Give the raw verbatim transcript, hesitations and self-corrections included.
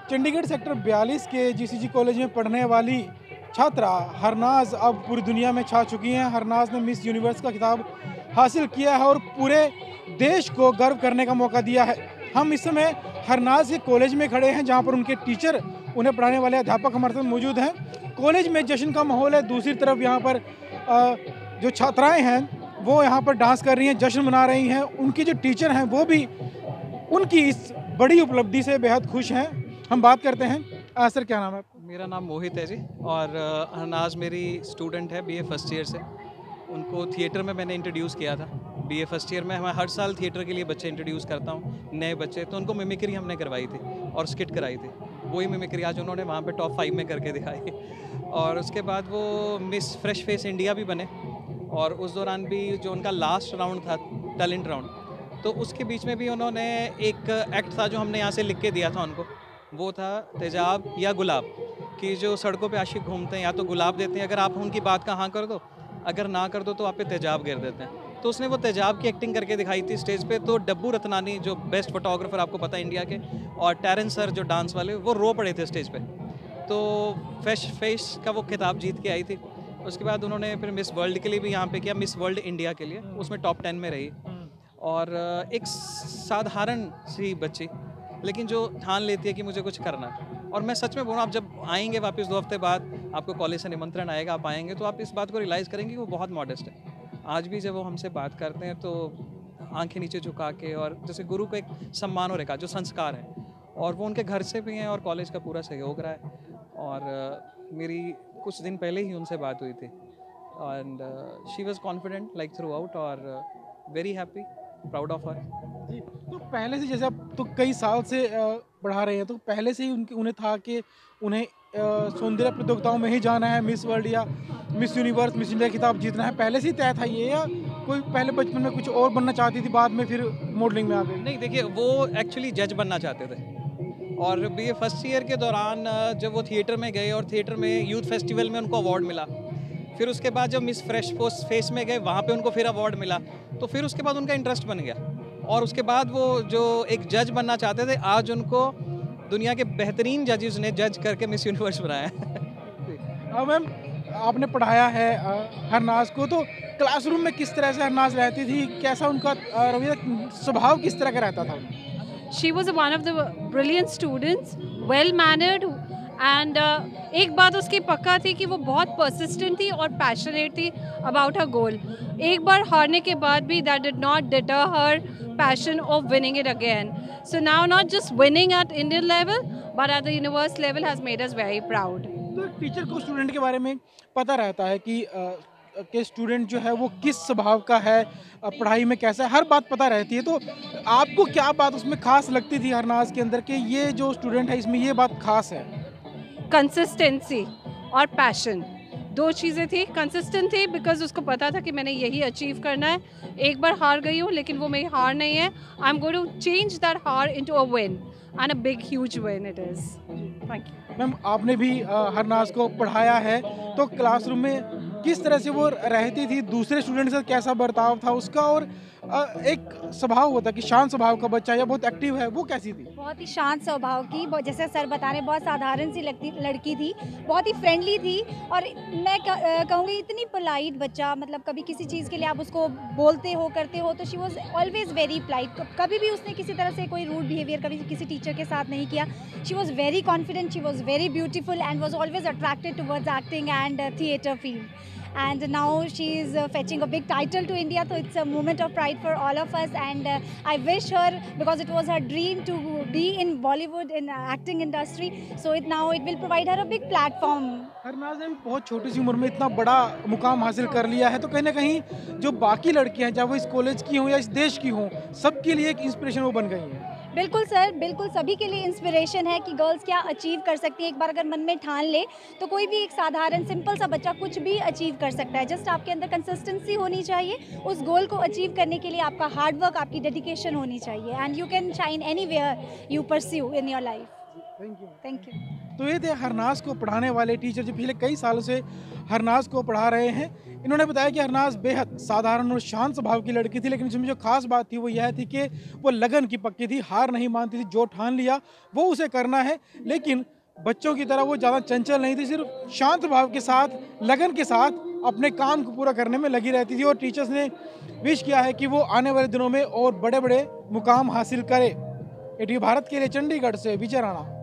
Chandigarh sector बयालीस के GCG college में पढ़ने वाली छात्रा हरनाज अब पूरी दुनिया में छा चुकी हैं। हरनाज ने मिस यूनिवर्स का खिताब हासिल किया है और पूरे देश को गर्व करने का मौका दिया है। हम इस समय हरनाज के कॉलेज में खड़े हैं, जहां पर उनके टीचर, उन्हें पढ़ाने वाले अध्यापक हमारे साथ मौजूद हैं। कॉलेज में जश्न का माहौल है। दूसरी तरफ यहाँ पर जो छात्राएँ हैं वो यहाँ पर डांस कर रही हैं, जश्न मना रही हैं। उनकी जो टीचर हैं वो भी उनकी इस बड़ी उपलब्धि से बेहद खुश हैं। हम बात करते हैं। आ, सर क्या नाम है आपका? मेरा नाम मोहित है जी, और हरनाज मेरी स्टूडेंट है बीए फर्स्ट ईयर से। उनको थिएटर में मैंने इंट्रोड्यूस किया था बीए फर्स्ट ईयर में। मैं हर साल थिएटर के लिए बच्चे इंट्रोड्यूस करता हूँ, नए बच्चे। तो उनको मिमिक्री हमने करवाई थी और स्किट कराई थी। वही मिमिक्री आज उन्होंने वहाँ पे टॉप फाइव में करके दिखाई। और उसके बाद वो मिस फ्रेश फेस इंडिया भी बने। और उस दौरान भी जो उनका लास्ट राउंड था, टैलेंट राउंड, तो उसके बीच में भी उन्होंने एक एक्ट था जो हमने यहाँ से लिख के दिया था उनको। वो था तेजाब या गुलाब, कि जो सड़कों पे आशिक घूमते हैं या तो गुलाब देते हैं अगर आप उनकी बात का हाँ कर दो, अगर ना कर दो तो आप पे तेजाब गिर देते हैं। तो उसने वो तेजाब की एक्टिंग करके दिखाई थी स्टेज पे। तो डब्बू रतनानी जो बेस्ट फोटोग्राफर आपको पता है इंडिया के, और टैरन सर जो डांस वाले, वो रो पड़े थे स्टेज पे। तो फ्रेश फेस का वो खिताब जीत के आई थी। उसके बाद उन्होंने फिर मिस वर्ल्ड के लिए भी यहाँ पे किया, मिस वर्ल्ड इंडिया के लिए, उसमें टॉप टेन में रही। और एक साधारण सी बच्ची, लेकिन जो ठान लेती है कि मुझे कुछ करना है। और मैं सच में बोल रहा हूँ, आप जब आएंगे वापस दो हफ्ते बाद, आपको कॉलेज से निमंत्रण आएगा, आप आएंगे तो आप इस बात को रियलाइज़ करेंगे कि वो बहुत मॉडेस्ट है। आज भी जब वो हमसे बात करते हैं तो आंखें नीचे झुका के, और जैसे गुरु को एक सम्मान और एक जो संस्कार है, और वो उनके घर से भी हैं और कॉलेज का पूरा सहयोग रहा है। और मेरी कुछ दिन पहले ही उनसे बात हुई थी, and she was confident like throughout, और very happy, proud of her. जी, तो पहले से, जैसे आप तो कई साल से पढ़ा रहे हैं, तो पहले से ही उनके उन्हें था कि उन्हें सौंदर्य प्रतियोगिताओं में ही जाना है, मिस वर्ल्ड या मिस यूनिवर्स, मिस इंडिया खिताब जीतना है, पहले से ही तय था ये, या कोई पहले बचपन में कुछ और बनना चाहती थी, बाद में फिर मॉडलिंग में आ गई? नहीं, देखिए, वो एक्चुअली जज बनना चाहते थे। और बीए फर्स्ट ईयर के दौरान जब वो थिएटर में गए और थिएटर में यूथ फेस्टिवल में उनको अवार्ड मिला, फिर उसके बाद जब मिस फ्रेश फेस में गए वहाँ पे उनको फिर अवार्ड मिला, तो फिर उसके बाद उनका इंटरेस्ट बन गया। और उसके बाद वो जो एक जज बनना चाहते थे, आज उनको दुनिया के बेहतरीन जजेस ने जज करके मिस यूनिवर्स बनाया है। मैम, आपने पढ़ाया है हरनाज को, तो क्लासरूम में किस तरह से हरनाज रहती थी? कैसा उनका रवैया, स्वभाव किस तरह का रहता था? She was one of the brilliant students, well mannered, and uh, एक बात उसकी पक्का थी कि वो बहुत परसिस्टेंट थी और पैशनेट थी अबाउट हर गोल। एक बार हारने के बाद भी that did not deter her passion of winning it again. So now not just winning at Indian level but at the universe level has made us very proud. तो teacher को student के बारे में पता रहता है कि uh, कि स्टूडेंट जो है वो किस स्वभाव का है, पढ़ाई में कैसा है, हर बात पता रहती है। तो आपको क्या बात उसमें खास लगती थी हरनाज के अंदर कि ये जो स्टूडेंट है इसमें ये बात खास है? कंसिस्टेंसी और पैशन, दो चीज़ें थी। कंसिस्टेंट थी बिकॉज उसको पता था कि मैंने यही अचीव करना है। एक बार हार गई हूँ लेकिन वो मेरी हार नहीं है। I am going to change that हार into a win, and a big huge win it is. Thank you. Ma'am, आपने भी हरनाज को पढ़ाया है, तो क्लासरूम में किस तरह से वो रहती थी, दूसरे स्टूडेंट से कैसा बर्ताव था उसका, और एक स्वभाव होता है कि शांत स्वभाव का बच्चा या बहुत एक्टिव है, वो कैसी थी? बहुत ही शांत स्वभाव की, जैसे सर बता रहे, बहुत साधारण सी लगती लड़की थी, बहुत ही फ्रेंडली थी। और मैं कहूँगी इतनी पोलाइट बच्चा, मतलब कभी किसी चीज़ के लिए आप उसको बोलते हो, करते हो, तो she was always very polite. कभी भी उसने किसी तरह से कोई रूड बिहेवियर कभी किसी टीचर के साथ नहीं किया। She was very confident, she was very beautiful and was always attracted towards acting and theatre field. And now she is uh, fetching a big title to India, so it's a moment of pride for all of us. And uh, I wish her, because it was her dream to be in Bollywood in uh, acting industry, so it now it will provide her a big platform. Harnaaz ने बहुत छोटी सी उम्र में इतना बड़ा मुकाम हासिल कर लिया है, तो कहीं ना कहीं जो बाकी लड़कियां हैं, चाहे वो इस कॉलेज की हों या इस देश की हों, सबके लिए एक इंस्पिरेशन वो बन गई हैं। बिल्कुल सर, बिल्कुल सभी के लिए इंस्पिरेशन है कि गर्ल्स क्या अचीव कर सकती हैं। एक बार अगर मन में ठान ले तो कोई भी एक साधारण सिंपल सा बच्चा कुछ भी अचीव कर सकता है। जस्ट आपके अंदर कंसिस्टेंसी होनी चाहिए, उस गोल को अचीव करने के लिए आपका हार्ड वर्क, आपकी डेडिकेशन होनी चाहिए, and you can shine anywhere you pursue in your life. Thank you. Thank you. तो ये थे हरनाज को पढ़ाने वाले टीचर जो पिछले कई सालों से हरनाज को पढ़ा रहे हैं। इन्होंने बताया कि हरनाज बेहद साधारण और शांत स्वभाव की लड़की थी, लेकिन इसमें जो खास बात थी वो यह थी कि वो लगन की पक्की थी, हार नहीं मानती थी। जो ठान लिया वो उसे करना है, लेकिन बच्चों की तरह वो ज़्यादा चंचल नहीं थी, सिर्फ शांत भाव के साथ, लगन के साथ अपने काम को पूरा करने में लगी रहती थी। और टीचर्स ने विश किया है कि वो आने वाले दिनों में और बड़े बड़े मुकाम हासिल करे। एटीवी भारत के लिए चंडीगढ़ से विजय राणा।